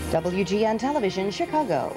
WGN Television, Chicago.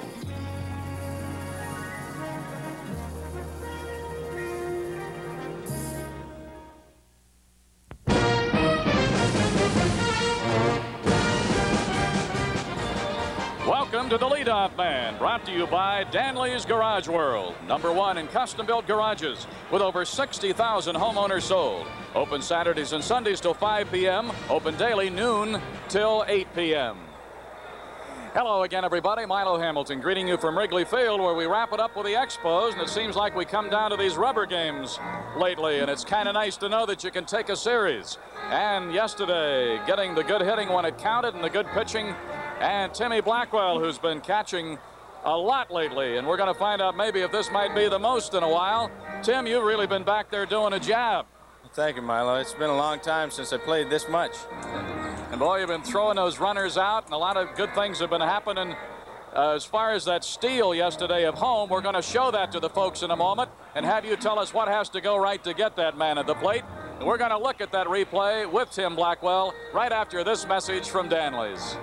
Welcome to the Leadoff Man, brought to you by Danley's Garage World, #1 in custom-built garages, with over 60,000 homeowners sold. Open Saturdays and Sundays till 5 p.m., open daily noon till 8 p.m. Hello again, everybody. Milo Hamilton greeting you from Wrigley Field, where we wrap it up with the Expos, and it seems like we come down to these rubber games lately, and it's kind of nice to know that you can take a series. And yesterday, getting the good hitting when it counted and the good pitching, and Timmy Blackwell, who's been catching a lot lately, and we're going to find out maybe if this might be the most in a while. Tim, you've really been back there doing a job. Thank you, Milo. It's been a long time since I played this much. And boy, you've been throwing those runners out, and a lot of good things have been happening. As far as that steal yesterday of home, we're going to show that to the folks in a moment and have you tell us what has to go right to get that man at the plate. And we're going to look at that replay with Tim Blackwell right after this message from Danley's.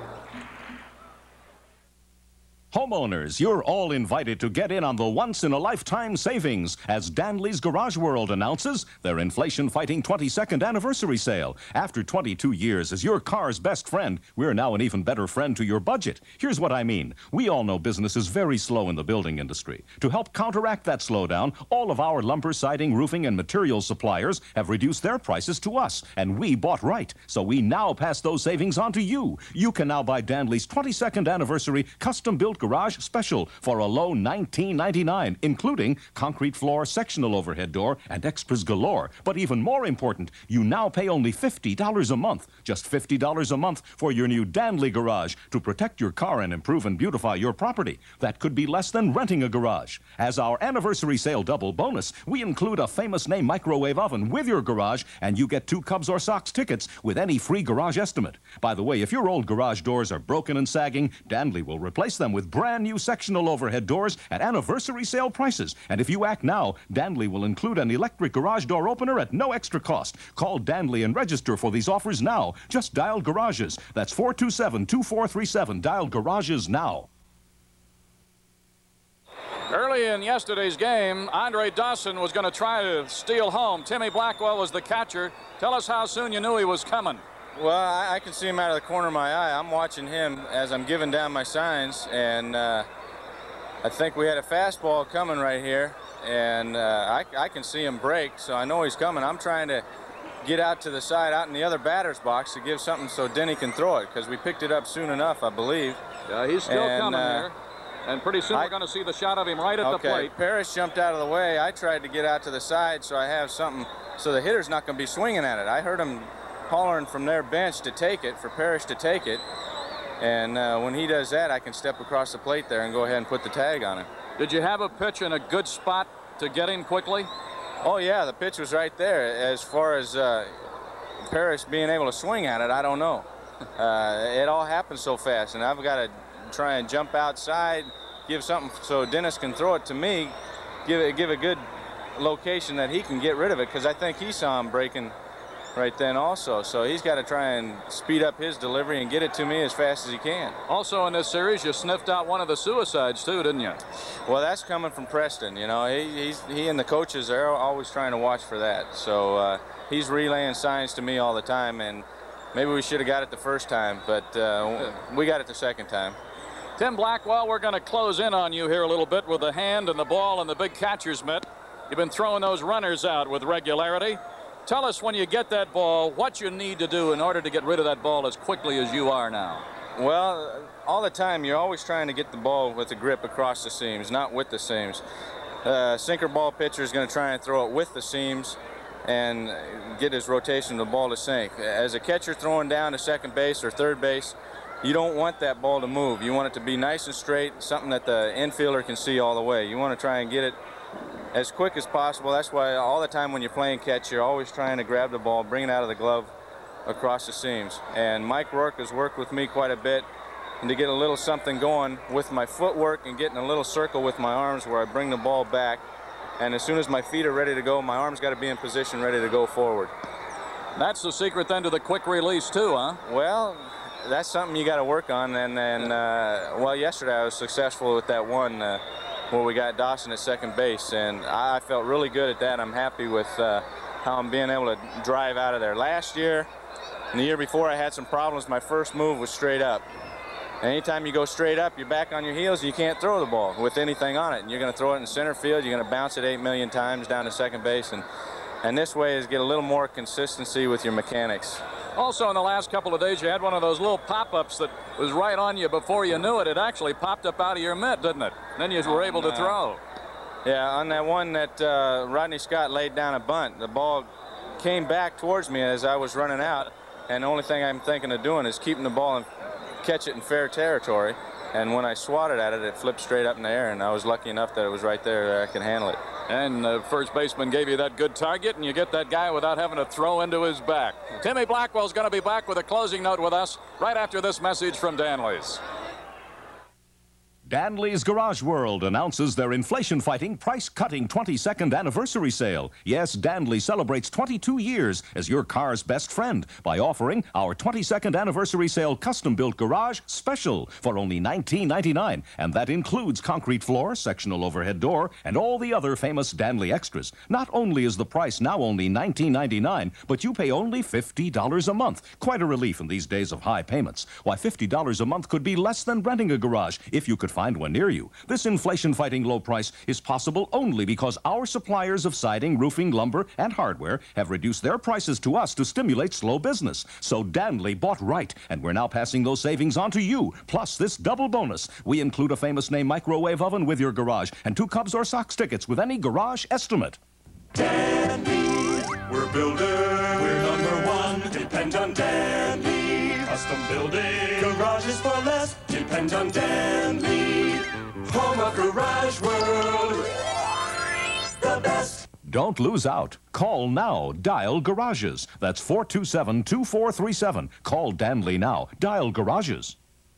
Homeowners, you're all invited to get in on the once-in-a-lifetime savings as Danley's Garage World announces their inflation-fighting 22nd anniversary sale. After 22 years as your car's best friend, we're now an even better friend to your budget. Here's what I mean. We all know business is very slow in the building industry. To help counteract that slowdown, all of our lumber, siding, roofing, and material suppliers have reduced their prices to us, and we bought right. So we now pass those savings on to you. You can now buy Danley's 22nd anniversary custom-built garage special for a low $19.99, including concrete floor, sectional overhead door, and extras galore. But even more important, you now pay only $50 a month, just $50 a month for your new Danley garage to protect your car and improve and beautify your property. That could be less than renting a garage. As our anniversary sale double bonus, we include a famous name microwave oven with your garage, and you get 2 Cubs or Sox tickets with any free garage estimate. By the way, if your old garage doors are broken and sagging, Danley will replace them with brand new sectional overhead doors at anniversary sale prices. And if you act now, Danley will include an electric garage door opener at no extra cost. Call Danley and register for these offers now. Just dial garages. That's 427-2437. Dial garages now. Early in yesterday's game, Andre Dawson was going to try to steal home. Timmy Blackwell was the catcher. Tell us how soon you knew he was coming. Well, I can see him out of the corner of my eye. I'm watching him as I'm giving down my signs, and I think we had a fastball coming right here, and I can see him break, so I know he's coming. I'm trying to get out to the side, out in the other batter's box, to give something so Denny can throw it, because we picked it up soon enough, I believe. Yeah, he's still coming here, and pretty soon we're going to see the shot of him right at the plate. Parrish jumped out of the way. I tried to get out to the side so I have something, so the hitter's not going to be swinging at it. I heard him hollering from their bench to take it, for Parrish to take it, and when he does that, I can step across the plate there and go ahead and put the tag on him. Did you have a pitch in a good spot to get him quickly? Oh yeah, the pitch was right there. As far as Parrish being able to swing at it, I don't know. It all happened so fast, and I've got to try and jump outside, give something so Dennis can throw it to me, give a good location that he can get rid of it, because I think he saw him breaking right then also, so he's got to try and speed up his delivery and get it to me as fast as he can. Also in this series, you sniffed out one of the suicides too, didn't you? Well, that's coming from Preston. You know, he and the coaches are always trying to watch for that, so he's relaying signs to me all the time, and maybe we should have got it the first time, but we got it the second time. Tim Blackwell, we're going to close in on you here a little bit with the hand and the ball and the big catcher's mitt. You've been throwing those runners out with regularity. Tell us, when you get that ball, what you need to do in order to get rid of that ball as quickly as you are now. Well, all the time you're always trying to get the ball with the grip across the seams, not with the seams. Sinker ball pitcher is going to try and throw it with the seams and get his rotation of the ball to sink. As a catcher throwing down to second base or third base, you don't want that ball to move. You want it to be nice and straight, something that the infielder can see all the way. You want to try and get it as quick as possible. That's why all the time when you're playing catch, you're always trying to grab the ball, bring it out of the glove across the seams. And Mike Rourke has worked with me quite a bit, and to get a little something going with my footwork and getting a little circle with my arms where I bring the ball back. And as soon as my feet are ready to go, my arms got to be in position ready to go forward. That's the secret then to the quick release too, huh? Well, that's something you got to work on. And then, well, yesterday I was successful with that one where we got Dawson at second base, and I felt really good at that. I'm happy with how I'm being able to drive out of there. Last year and the year before, I had some problems. My first move was straight up. Anytime you go straight up, you're back on your heels, you can't throw the ball with anything on it. And you're going to throw it in center field, you're going to bounce it 8 million times down to second base. And this way is get a little more consistency with your mechanics. Also, in the last couple of days, you had one of those little pop-ups that was right on you before you knew it. It actually popped up out of your mitt, didn't it? And then you were able to throw. Yeah, on that one that Rodney Scott laid down a bunt, the ball came back towards me as I was running out. And the only thing I'm thinking of doing is keeping the ball and catch it in fair territory. And when I swatted at it, it flipped straight up in the air, and I was lucky enough that it was right there that I could handle it. And the first baseman gave you that good target, and you get that guy without having to throw into his back. Timmy Blackwell's going to be back with a closing note with us right after this message from Danley's. Danley's Garage World announces their inflation-fighting, price-cutting 22nd anniversary sale. Yes, Danley celebrates 22 years as your car's best friend by offering our 22nd anniversary sale custom-built garage special for only $19.99. And that includes concrete floor, sectional overhead door, and all the other famous Danley extras. Not only is the price now only $19.99, but you pay only $50 a month. Quite a relief in these days of high payments. Why, $50 a month could be less than renting a garage if you could find one near you. This inflation-fighting low price is possible only because our suppliers of siding, roofing, lumber, and hardware have reduced their prices to us to stimulate slow business. So Danley bought right, and we're now passing those savings on to you. Plus this double bonus. We include a famous name microwave oven with your garage and 2 Cubs or Sox tickets with any garage estimate. Danley, we're builders. We're #1. Depend on Danley. Custom building. Garages for less. Depend on Danley. Home of Garage World. The best. Don't lose out. Call now. Dial Garages. That's 427-2437. Call Danley now. Dial Garages.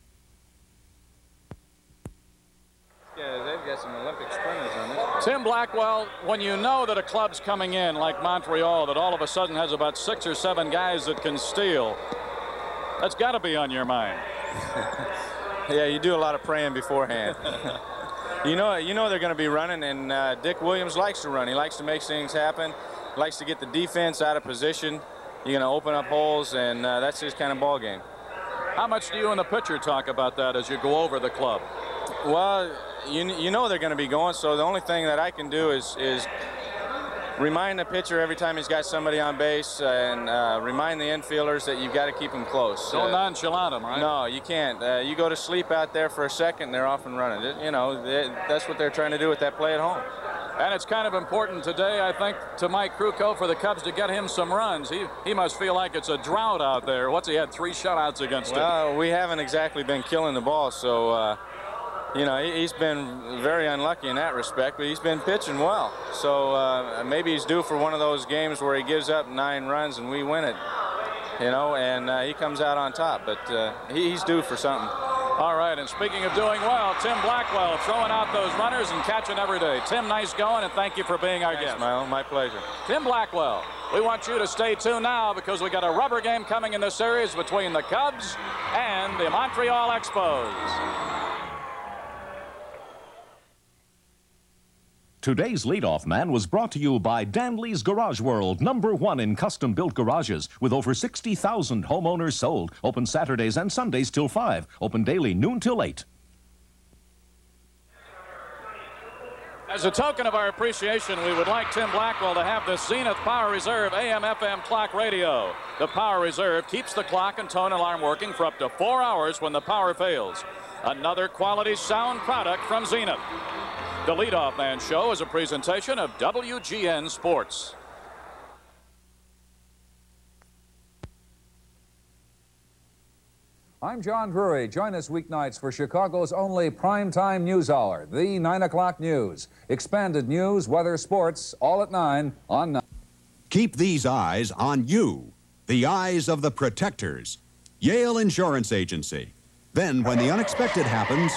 Yeah, they've got some Olympic sprinters on this. Tim Blackwell, when you know that a club's coming in like Montreal that all of a sudden has about 6 or 7 guys that can steal, that's got to be on your mind. Yeah, you do a lot of praying beforehand. You know they're going to be running, and Dick Williams likes to run. He likes to make things happen, likes to get the defense out of position. You're going to open up holes, and that's his kind of ball game. How much do you and the pitcher talk about that as you go over the club? Well, you know they're going to be going, so the only thing that I can do is remind the pitcher every time he's got somebody on base, and remind the infielders that you've got to keep them close. Don't nonchalant them, right? No, you can't. You go to sleep out there for a second, they're off and running. You know, that's what they're trying to do with that play at home. And it's kind of important today, I think, to Mike Krukow for the Cubs to get him some runs. He must feel like it's a drought out there. What's he had? 3 shutouts against him. Well, we haven't exactly been killing the ball, so you know, he's been very unlucky in that respect, but he's been pitching well. So maybe he's due for one of those games where he gives up 9 runs and we win it, you know, and he comes out on top. But he's due for something. All right, and speaking of doing well, Tim Blackwell throwing out those runners and catching every day. Tim, nice going, and thank you for being our guest. Milo, my pleasure. Tim Blackwell, we want you to stay tuned now because we got a rubber game coming in the series between the Cubs and the Montreal Expos. Today's leadoff man was brought to you by Danley's Garage World, #1 in custom-built garages, with over 60,000 homeowners sold. Open Saturdays and Sundays till 5. Open daily, noon till 8. As a token of our appreciation, we would like Tim Blackwell to have the Zenith Power Reserve AM/FM clock radio. The Power Reserve keeps the clock and tone alarm working for up to 4 hours when the power fails. Another quality sound product from Zenith. The Leadoff Man Show is a presentation of WGN Sports. I'm John Drury. Join us weeknights for Chicago's only primetime news hour, the 9 o'clock news. Expanded news, weather, sports, all at 9 on 9. Keep these eyes on you, the eyes of the protectors. Yale Insurance Agency. Then, when the unexpected happens,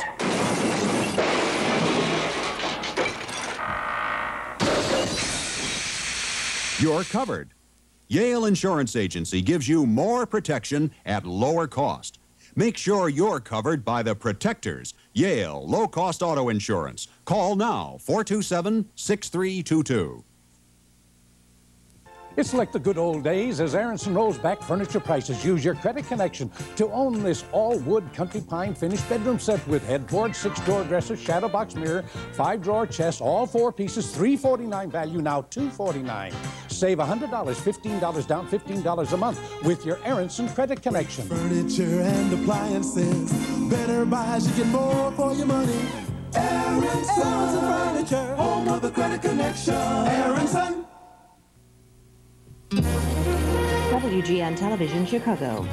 you're covered. Yale Insurance Agency gives you more protection at lower cost. Make sure you're covered by the Protectors, Yale low-cost auto insurance. Call now, 427-6322. It's like the good old days as Aronson rolls back furniture prices. Use your credit connection to own this all-wood country pine finished bedroom set with headboard, 6-drawer dresser, shadow box mirror, 5-drawer chest, all 4 pieces, $349 value, now $249. Save $100, $15 down, $15 a month with your Aronson credit connection. Furniture and appliances, better buys, you get more for your money. Aronson Furniture, home of the credit connection. Aronson. WGN Television, Chicago.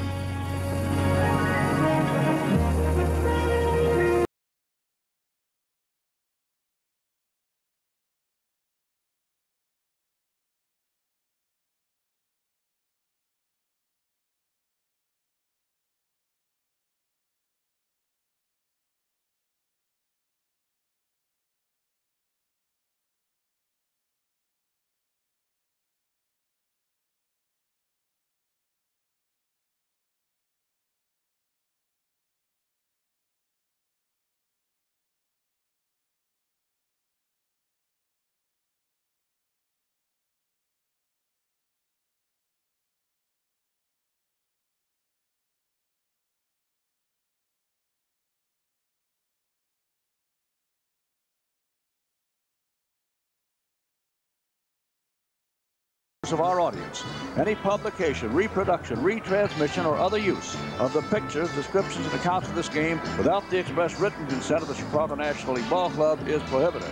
Of our audience. Any publication, reproduction, retransmission, or other use of the pictures, descriptions, and accounts of this game without the express written consent of the Chicago National League Ball Club is prohibited.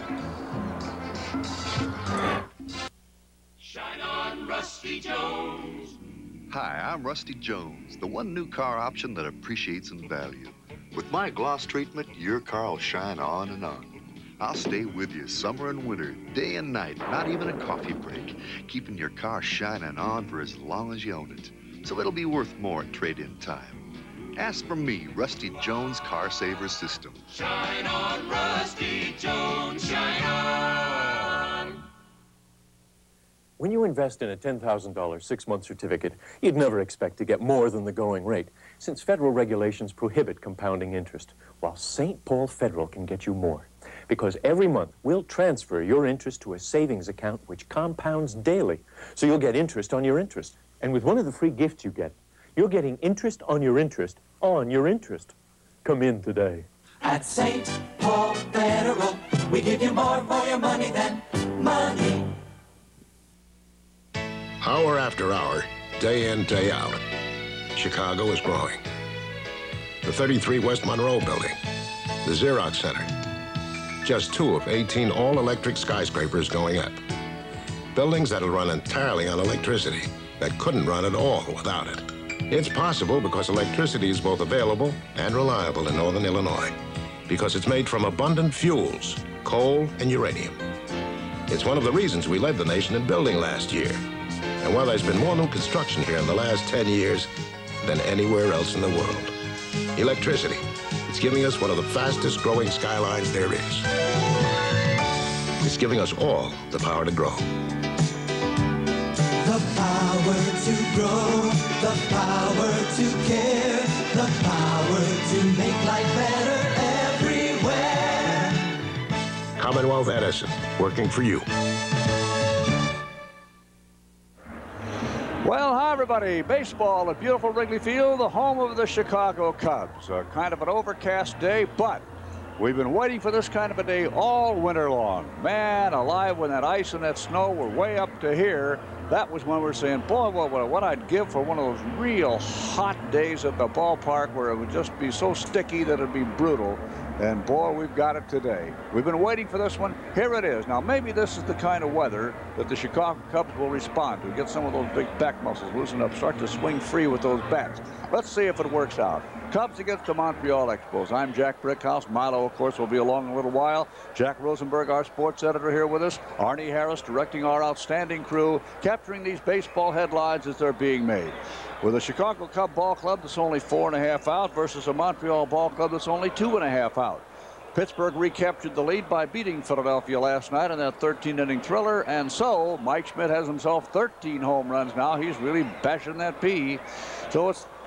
Shine on, Rusty Jones. Hi, I'm Rusty Jones, the one new car option that appreciates in value. With my gloss treatment, your car will shine on and on. I'll stay with you summer and winter, day and night, not even a coffee break, keeping your car shining on for as long as you own it. So it'll be worth more at trade-in time. Ask for me, Rusty Jones Car Saver System. Shine on, Rusty Jones, shine on. When you invest in a $10,000 6-month certificate, you'd never expect to get more than the going rate, since federal regulations prohibit compounding interest, while St. Paul Federal can get you more. Because every month, we'll transfer your interest to a savings account which compounds daily, so you'll get interest on your interest. And with one of the free gifts you get, you're getting interest on your interest on your interest. Come in today. At St. Paul Federal, we give you more for your money than money. Hour after hour, day in, day out, Chicago is growing. The 33 West Monroe building, the Xerox Center, just 2 of 18 all-electric skyscrapers going up. Buildings that'll run entirely on electricity that couldn't run at all without it. It's possible because electricity is both available and reliable in northern Illinois, because it's made from abundant fuels, coal and uranium. It's one of the reasons we led the nation in building last year. And while there's been more new construction here in the last 10 years than anywhere else in the world, electricity, it's giving us one of the fastest growing skylines there is. It's giving us all the power to grow. The power to grow, the power to care, the power to make life better everywhere. Commonwealth Edison, working for you. Well, hi, everybody. Baseball at beautiful Wrigley Field, the home of the Chicago Cubs. Kind of an overcast day, but we've been waiting for this kind of a day all winter long. Man alive, when that ice and that snow were way up to here, that was when we were saying, boy, what I'd give for one of those real hot days at the ballpark where it would just be so sticky that it'd be brutal. And boy, we've got it today. We've been waiting for this one. Here it is. Now, maybe this is the kind of weather that the Chicago Cubs will respond to. Get some of those big back muscles loosened up, start to swing free with those bats. Let's see if it works out. Cubs against the Montreal Expos. I'm Jack Brickhouse. Milo, of course, will be along in a little while. Jack Rosenberg, our sports editor, here with us. Arnie Harris directing our outstanding crew, capturing these baseball headlines as they're being made. With a Chicago Cub ball club that's only 4.5 out versus a Montreal ball club that's only 2.5 out. Pittsburgh recaptured the lead by beating Philadelphia last night in that 13-inning thriller, and so Mike Schmidt has himself 13 home runs now. He's really bashing that P. So it's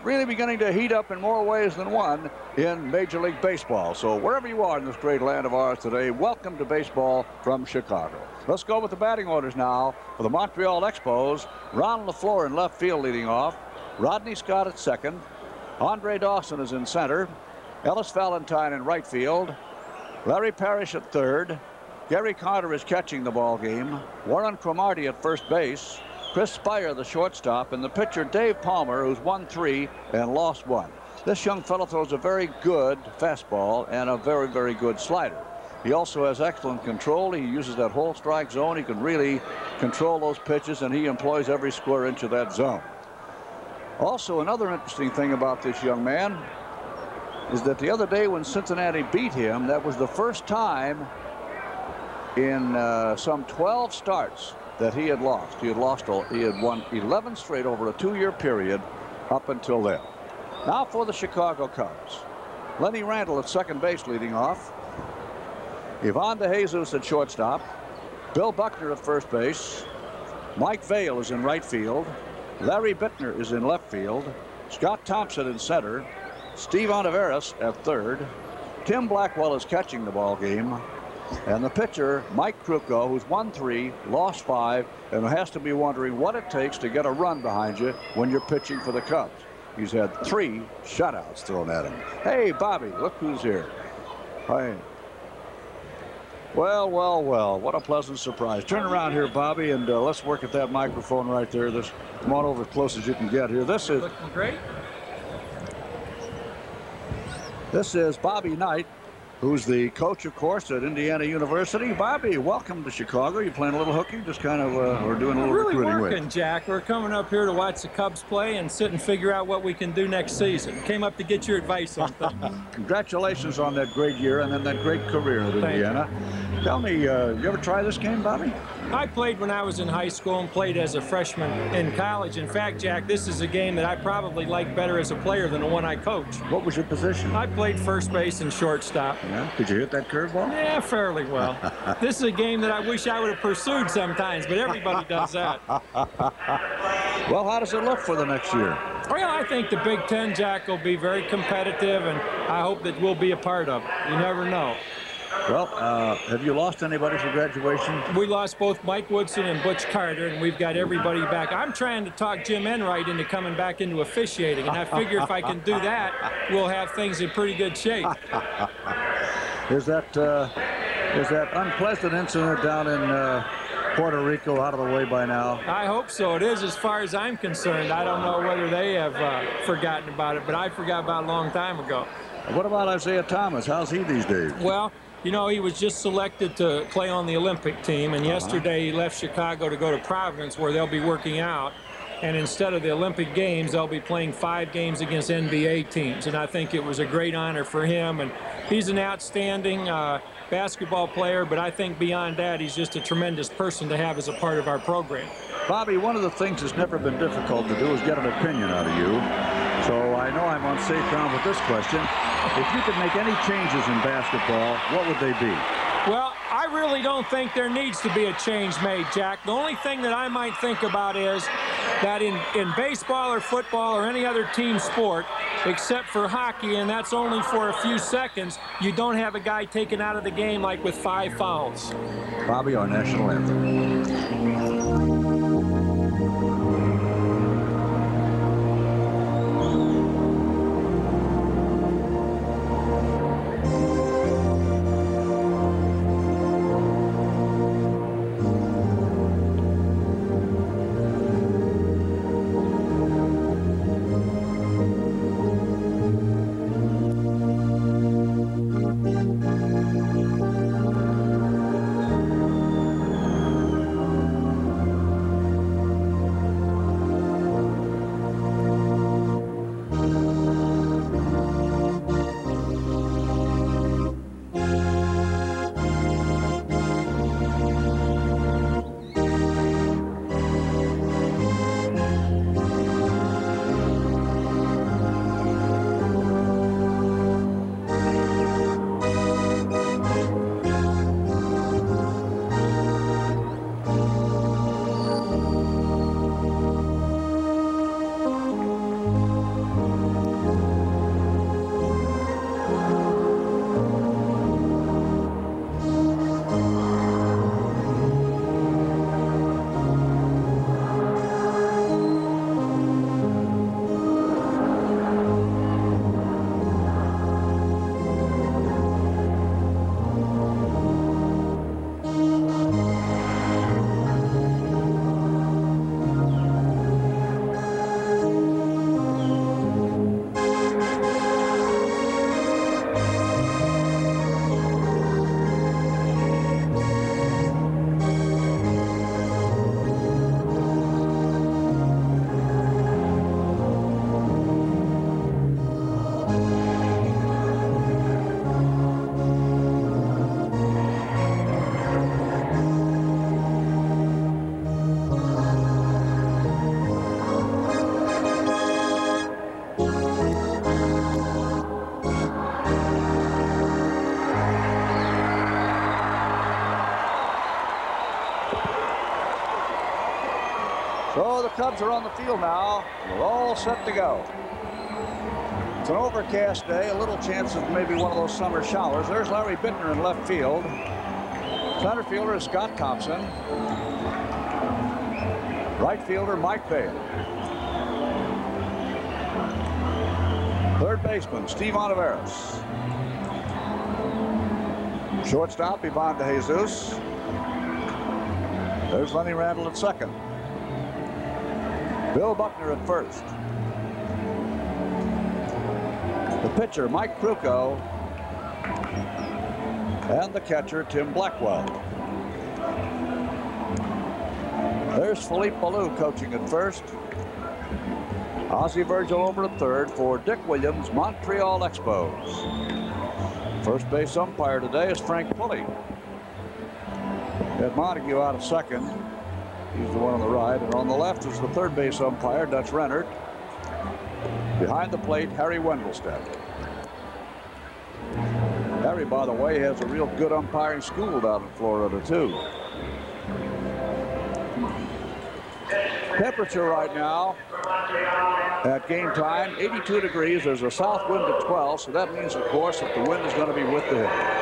really beginning to heat up in more ways than one in Major League Baseball. So wherever you are in this great land of ours today, welcome to baseball from Chicago. Let's go with the batting orders now for the Montreal Expos. Ron LaFleur in left field leading off. Rodney Scott at second. Andre Dawson is in center. Ellis Valentine in right field. Larry Parrish at third. Gary Carter is catching the ball game. Warren Cromartie at first base. Chris Spire, the shortstop, and the pitcher Dave Palmer, who's won 3 and lost 1. This young fellow throws a very good fastball and a very, very good slider. He also has excellent control. He uses that whole strike zone. He can really control those pitches, and he employs every square inch of that zone. Also, another interesting thing about this young man is that the other day when Cincinnati beat him, that was the first time in some 12 starts that he had lost. He had won 11 straight over a 2-year period up until then. Now for the Chicago Cubs. Lenny Randle at second base leading off. Ivan DeJesus at shortstop. Bill Buckner at first base. Mike Vail is in right field. Larry Bittner is in left field. Scott Thompson in center. Steve Ontiveros at third. Tim Blackwell is catching the ball game. And the pitcher, Mike Krukow, who's won 3, lost 5, and has to be wondering what it takes to get a run behind you when you're pitching for the Cubs. He's had 3 shutouts thrown at him. Hey, Bobby, look who's here. Hi. Well, well, well, what a pleasant surprise. Turn around here, Bobby, and let's work at that microphone right there. Come on over as close as you can get here. This is looking great. This is Bobby Knight, who's the coach, of course, at Indiana University. Bobby, welcome to Chicago. You playing a little hooky? Just kind of, we're doing a little really recruiting working, Jack. We're coming up here to watch the Cubs play and sit and figure out what we can do next season. Came up to get your advice on things. Congratulations on that great year and then that great career at Indiana. Tell me, you ever try this game, Bobby? I played when I was in high school and played as a freshman in college. In fact, Jack, this is a game that I probably like better as a player than the one I coach. What was your position? I played first base and shortstop. Yeah? Could you hit that curveball? Yeah, fairly well. This is a game that I wish I would have pursued sometimes, but everybody does that. Well, how does it look for the next year? Well, I think the Big Ten, Jack, will be very competitive, and I hope that we'll be a part of it. You never know. Well, have you lost anybody for graduation? We lost both Mike Woodson and Butch Carter, and we've got everybody back. I'm trying to talk Jim Enright into coming back into officiating, and I figure if I can do that, we'll have things in pretty good shape. Is that unpleasant incident down in Puerto Rico out of the way by now? I hope so. It is, as far as I'm concerned. I don't know whether they have forgotten about it, but I forgot about it a long time ago. What about Isaiah Thomas? How's he these days? Well, you know, he was just selected to play on the Olympic team, and yesterday he left Chicago to go to Providence, where they'll be working out. And instead of the Olympic Games, they'll be playing 5 games against NBA teams. And I think it was a great honor for him. And he's an outstanding basketball player, but I think beyond that, he's just a tremendous person to have as a part of our program. Bobby, one of the things that's never been difficult to do is get an opinion out of you. So I know I'm on safe ground with this question. If you could make any changes in basketball, what would they be? Well, I really don't think there needs to be a change made, Jack. The only thing that I might think about is that in baseball or football or any other team sport, except for hockey, and that's only for a few seconds, you don't have a guy taken out of the game like with 5 fouls. Bobby, our national anthem. Cubs are on the field now. We're all set to go. It's an overcast day, a little chance of maybe one of those summer showers. There's Larry Bittner in left field. Center fielder is Scott Thompson. Right fielder Mike Bain. Third baseman Steve Olivares. Shortstop Ivan De Jesus. There's Lenny Randall at second. Bill Buckner at first. The pitcher, Mike Krukow, and the catcher, Tim Blackwell. There's Philippe Ballou coaching at first. Ozzie Virgil over at third for Dick Williams, Montreal Expos. First base umpire today is Frank Pulley. Ed Montague out of second. He's the one on the right. And on the left is the third base umpire, Dutch Rennert. Behind the plate, Harry Wendelstedt. Harry, by the way, has a real good umpiring school down in Florida, too. Temperature right now at game time, 82 degrees. There's a south wind at 12, so that means, of course, that the wind is going to be with the hitter.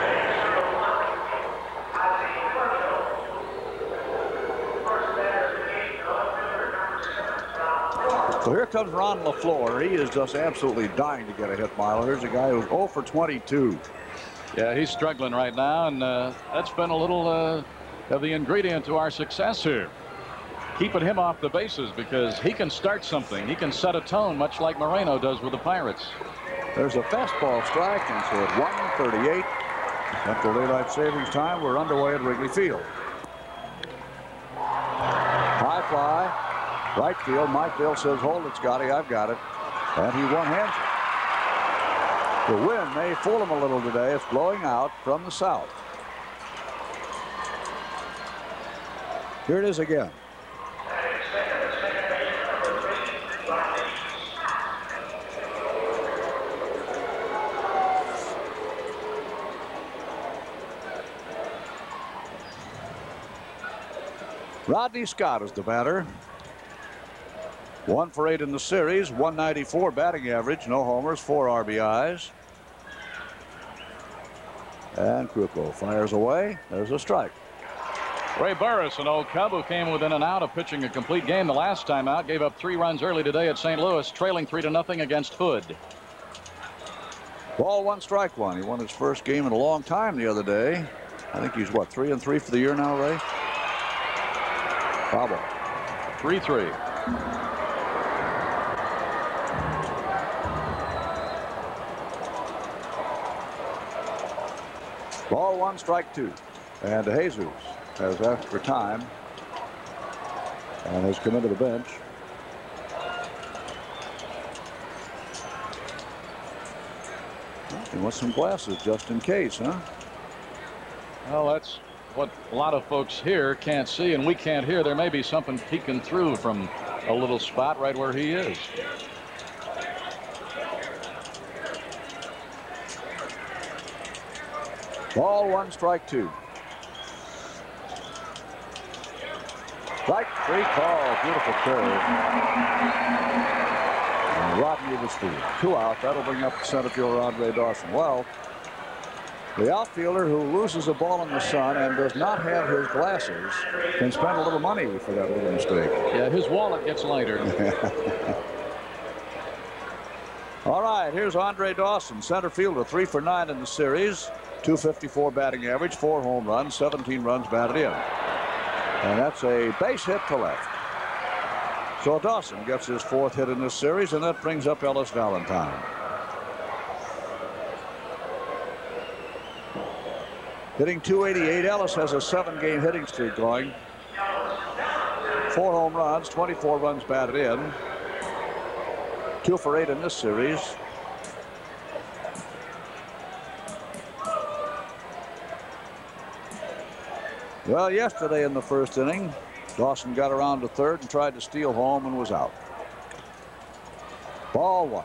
So here comes Ron LaFleur. He is just absolutely dying to get a hit, Milo. Here's a guy who's 0 for 22. Yeah, he's struggling right now, and that's been a little of the ingredient to our success here. Keeping him off the bases because he can start something. He can set a tone, much like Moreno does with the Pirates. There's a fastball strike, and so at 1:38 after daylight savings time, we're underway at Wrigley Field. High fly. Right field. Mike Dill says, hold it, Scotty. I've got it. And he one-hands it. The wind may fool him a little today. It's blowing out from the south. Here it is again. Rodney Scott is the batter. 1 for 8 in the series, 194 batting average, no homers, 4 RBIs. And Krukow fires away. There's a strike. Ray Burris, an old Cub who came within an out of pitching a complete game the last time out, gave up 3 runs early today at St. Louis, trailing 3-0 against Hood. Ball 1, strike 1. He won his first game in a long time the other day. I think he's, what, 3-3 for the year now, Ray? Bravo. 3-3. Ball 1, strike 2. And De Jesus has asked for time and has come into the bench. He wants some glasses just in case, huh? Well, that's what a lot of folks here can't see, and we can't hear. There may be something peeking through from a little spot right where he is. Ball 1, strike 2. Strike 3 call. Beautiful curve. And Rodney was field. 2 out. That'll bring up the center fielder Andre Dawson. Well, the outfielder who loses a ball in the sun and does not have his glasses can spend a little money for that little mistake. Yeah, his wallet gets lighter. All right, here's Andre Dawson, center fielder, 3 for 9 in the series. 254 batting average, 4 home runs, 17 runs batted in. And that's a base hit to left. So Dawson gets his 4th hit in this series, and that brings up Ellis Valentine. Hitting .288, Ellis has a 7-game hitting streak going. 4 home runs, 24 runs batted in. 2 for 8 in this series. Well, yesterday in the first inning, Dawson got around to third and tried to steal home and was out. Ball 1.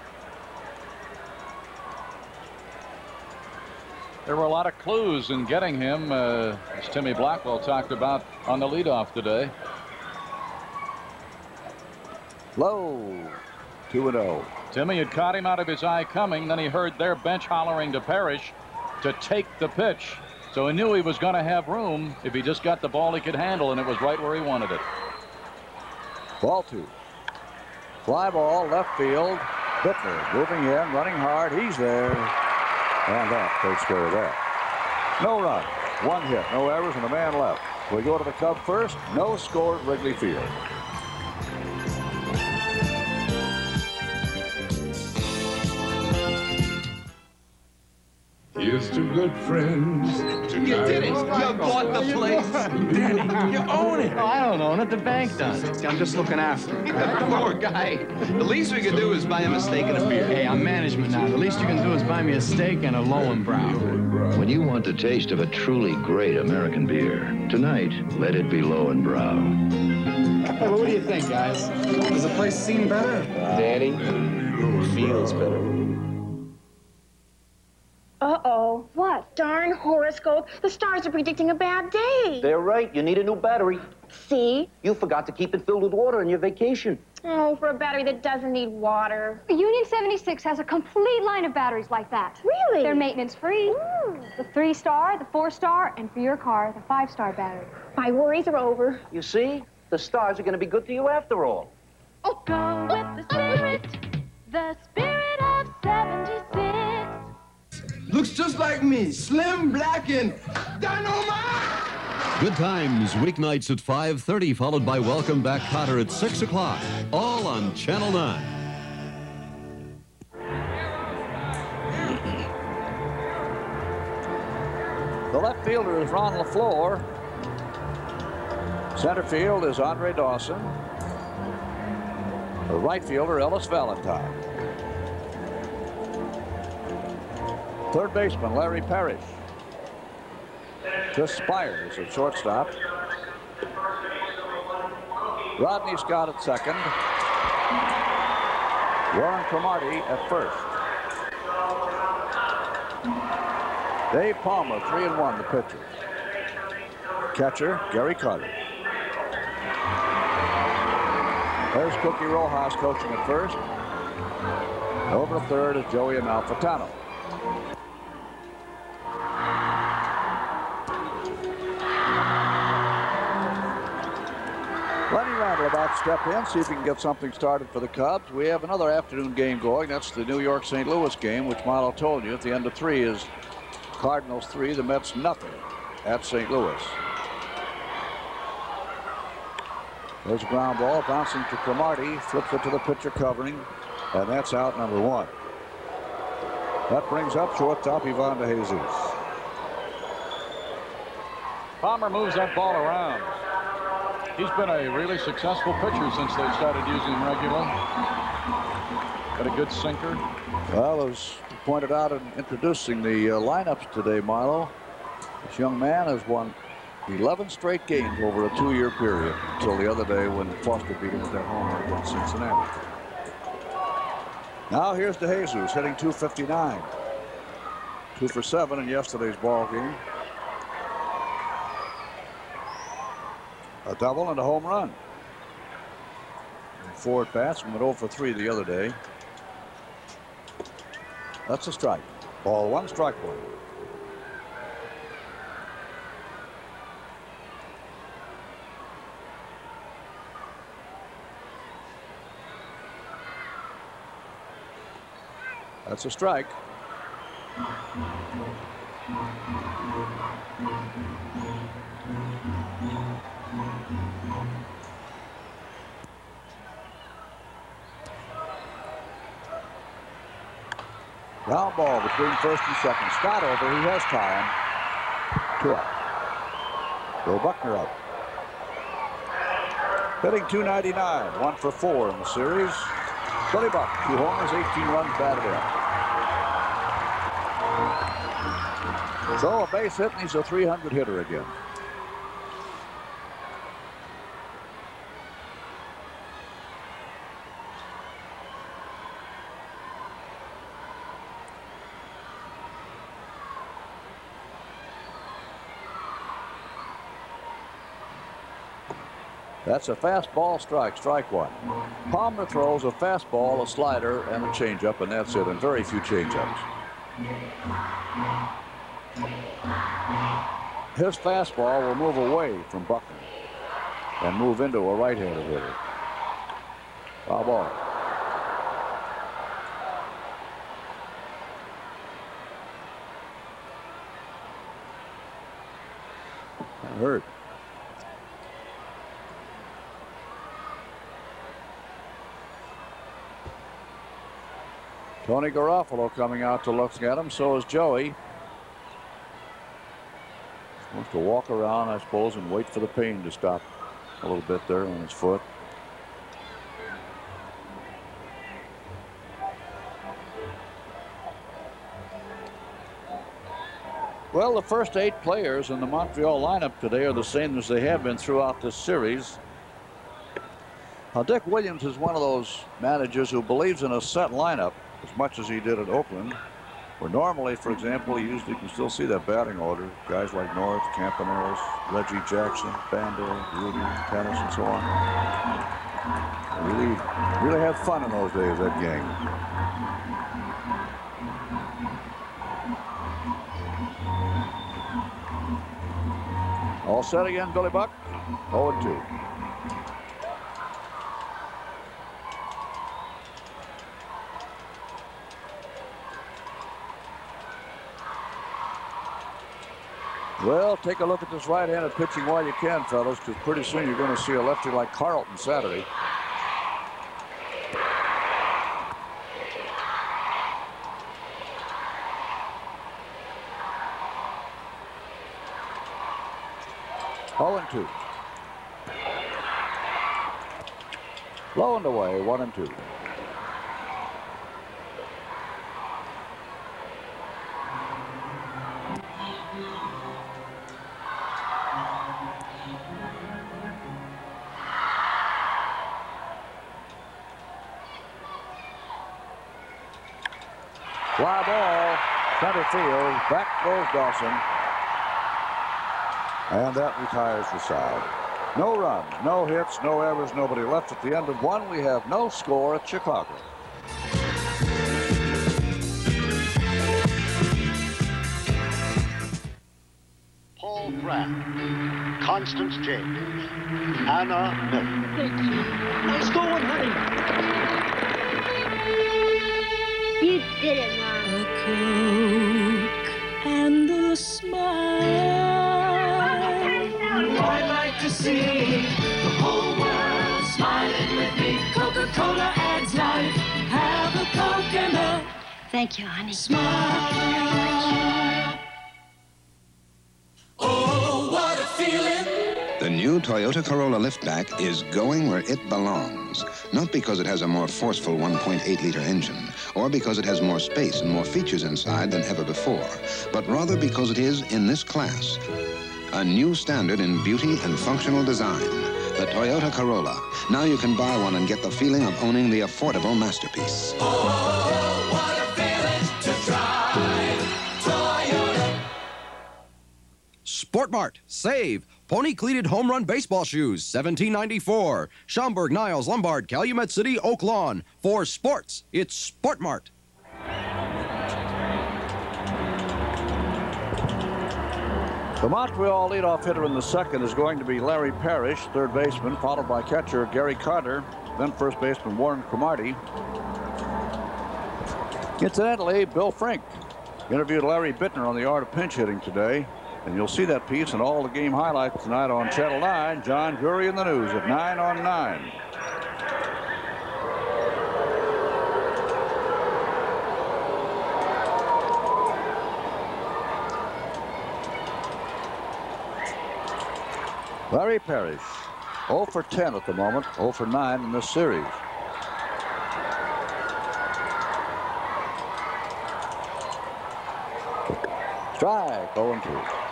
There were a lot of clues in getting him, as Timmy Blackwell talked about on the leadoff today. Low. 2-0. Timmy had caught him out of his eye coming. Then he heard their bench hollering to Parrish to take the pitch. So he knew he was going to have room if he just got the ball he could handle, and it was right where he wanted it. Ball 2. Fly ball, left field. Bittner moving in, running hard. He's there. And that takes care of that. No run. 1 hit, no errors, and a man left. We go to the Cub first. No score at Wrigley Field. Here's to good friends. You did it. You bought the place. Danny, you own it. No, I don't own it. The bank does. I'm just looking after it. Poor guy. The least we could do is buy him a steak and a beer. Hey, I'm management now. The least you can do is buy me a steak and a Lowenbrow. When you want the taste of a truly great American beer, tonight, let it be Lowenbrow. Hey, well, what do you think, guys? Does the place seem better? Danny, feels better. Uh-oh. What? Darn horoscope. The stars are predicting a bad day. They're right. You need a new battery. See? You forgot to keep it filled with water on your vacation. Oh, for a battery that doesn't need water. Union 76 has a complete line of batteries like that. Really? They're maintenance-free. The 3-star, the 4-star, and for your car, the 5-star battery. My worries are over. You see? The stars are going to be good to you after all. Oh. Go with the spirit of 76. Looks just like me, slim, black, and dynamite! Good Times, weeknights at 5:30, followed by Welcome Back Kotter at 6 o'clock, all on Channel 9. The left fielder is Ron LaFleur. Center field is Andre Dawson. The right fielder, Ellis Valentine. Third baseman, Larry Parrish. Chris Spires at shortstop. Rodney Scott at second. Warren Cromartie at first. Dave Palmer, 3-1, the pitcher. Catcher, Gary Carter. There's Cookie Rojas coaching at first. Over to third is Joey Amalfitano. Lenny Randall about to step in, see if he can get something started for the Cubs. We have another afternoon game going. That's the New York-St. Louis game, which Milo told you at the end of 3 is Cardinals 3, the Mets nothing at St. Louis. There's a ground ball bouncing to Cromartie, flips it to the pitcher covering, and that's out number 1. That brings up shortstop Ivan De Jesus. Palmer moves that ball around. He's been a really successful pitcher since they started using him regularly. Got a good sinker. Well, as pointed out in introducing the lineups today, Milo, this young man has won 11 straight games over a 2-year period until the other day when Foster beat him with that home run against Cincinnati. Now here's De Jesus hitting .259. 2 for 7 in yesterday's ball game. A double and a home run. 4 at-bats and went 0 for 3 the other day. That's a strike. Ball 1, strike 1. That's a strike. Ground ball between first and second. Scott over. He has time. 2 up. Bill Buckner up. Hitting .299. 1 for 4 in the series. Billy Buck, 2 homers, 18 runs batted in. So a base hit, and he's a .300 hitter again. That's a fastball strike, strike one. Palmer throws a fastball, a slider, and a changeup, and that's it, and very few changeups. His fastball will move away from Buckner and move into a right-handed hitter. Foul ball. That hurt. Tony Garofalo coming out to look at him. So is Joey. Wants to walk around, I suppose, and wait for the pain to stop a little bit there on his foot. Well, the first 8 players in the Montreal lineup today are the same as they have been throughout this series. Now, Dick Williams is one of those managers who believes in a set lineup as much as he did at Oakland, where normally, for example, you still see that batting order. Guys like North, Campaneris, Reggie Jackson, Banda, Rudy, Tennis, and so on. Really had fun in those days, that gang. All set again, Billy Buck. 0-2. Well, take a look at this right-handed pitching while you can, fellas, because pretty soon you're going to see a lefty like Carlton Saturday. Oh, and 2. Low and away, 1 and 2. Fly ball, center field, back goes Dawson. And that retires the side. No runs, no hits, no errors, nobody left at the end of 1. We have no score at Chicago. Paul Pratt, Constance James, Anna Miller. Thank you. Nice going, honey. You did it, Mom. A Coke and a smile. I'd like to see the whole world smiling with me. Coca-Cola adds life. Have a Coke and a Thank you, honey. smile. Oh, what a feeling. The new Toyota Corolla liftback is going where it belongs. Not because it has a more forceful 1.8-liter engine, or because it has more space and more features inside than ever before, but rather because it is, in this class, a new standard in beauty and functional design. The Toyota Corolla. Now you can buy one and get the feeling of owning the affordable masterpiece. Oh, what a feeling to drive Toyota. Sportmart, save. Pony cleated home run baseball shoes, $17.94. Schaumburg, Niles, Lombard, Calumet City, Oak Lawn. For sports, it's Sportmart. The Montreal leadoff hitter in the second is going to be Larry Parrish, third baseman, followed by catcher Gary Carter, then first baseman Warren Cromartie. Incidentally, Bill Frink interviewed Larry Bittner on the art of pinch hitting today, and you'll see that piece and all the game highlights tonight on Channel 9. John Drury in the news at 9 on 9. Larry Parrish, 0 for 10 at the moment, 0 for 9 in this series. Strike, 0 and 2.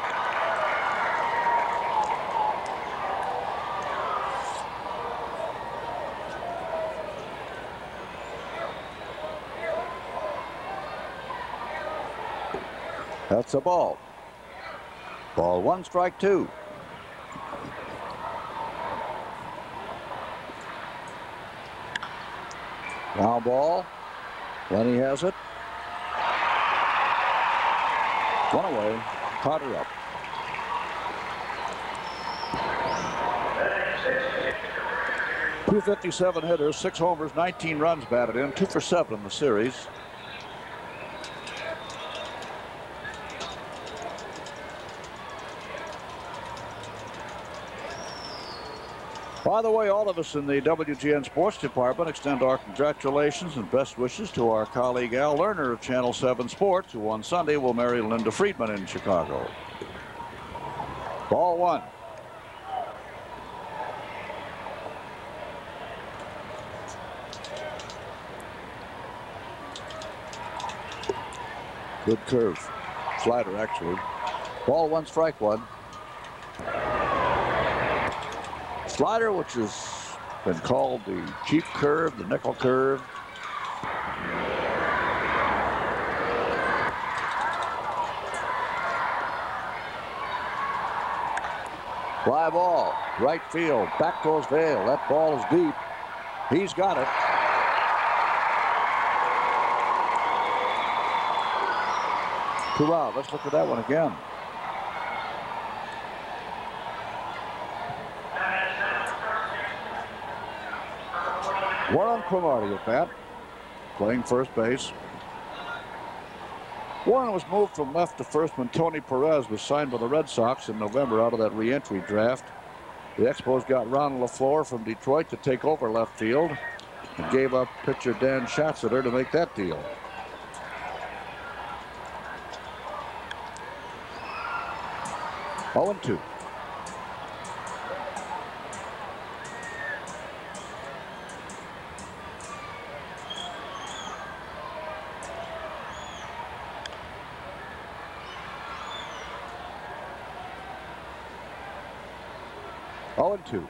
That's a ball. Ball 1, strike 2. Ground ball. Lenny has it. One away. Carter up. .257 hitters, 6 homers, 19 runs batted in, 2 for 7 in the series. By the way, all of us in the WGN Sports Department extend our congratulations and best wishes to our colleague Al Lerner of Channel 7 Sports, who on Sunday will marry Linda Friedman in Chicago. Ball 1. Good curve. Slider, actually. Ball 1, strike 1. Slider, which has been called the cheap curve, the nickel curve. Fly ball, right field, back goes Vail. That ball is deep. He's got it. Two out. Let's look at that one again. Warren Cromartie at bat, playing first base. Warren was moved from left to first when Tony Perez was signed by the Red Sox in November out of that re-entry draft. The Expos got Ron LaFleur from Detroit to take over left field and gave up pitcher Dan Schatzeder to make that deal. Oh, 2. Oh, 2.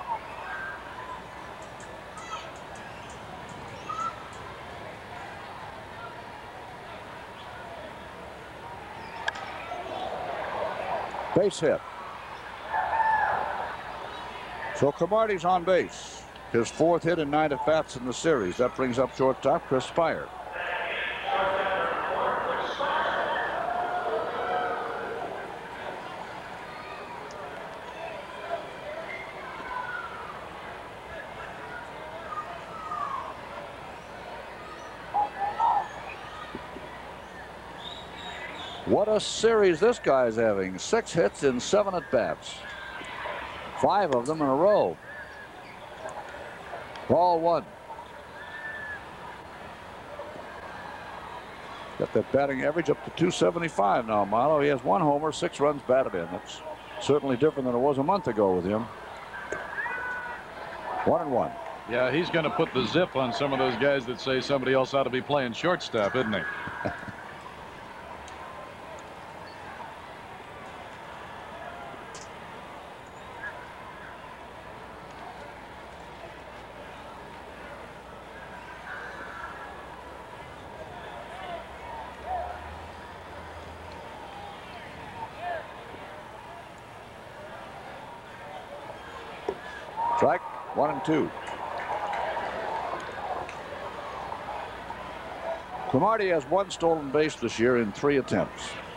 Base hit. So Cromartie's on base. His 4th hit and 9 at-bats in the series. That brings up shortstop Chris Spire. What a series this guy's having. 6 hits in 7 at-bats. 5 of them in a row. Ball 1. Got that batting average up to 275 now, Milo. He has 1 homer, 6 runs batted in. That's certainly different than it was a month ago with him. 1-1. Yeah, he's going to put the zip on some of those guys that say somebody else ought to be playing shortstop, isn't he? Strike 1-2. Cromartie has 1 stolen base this year in 3 attempts.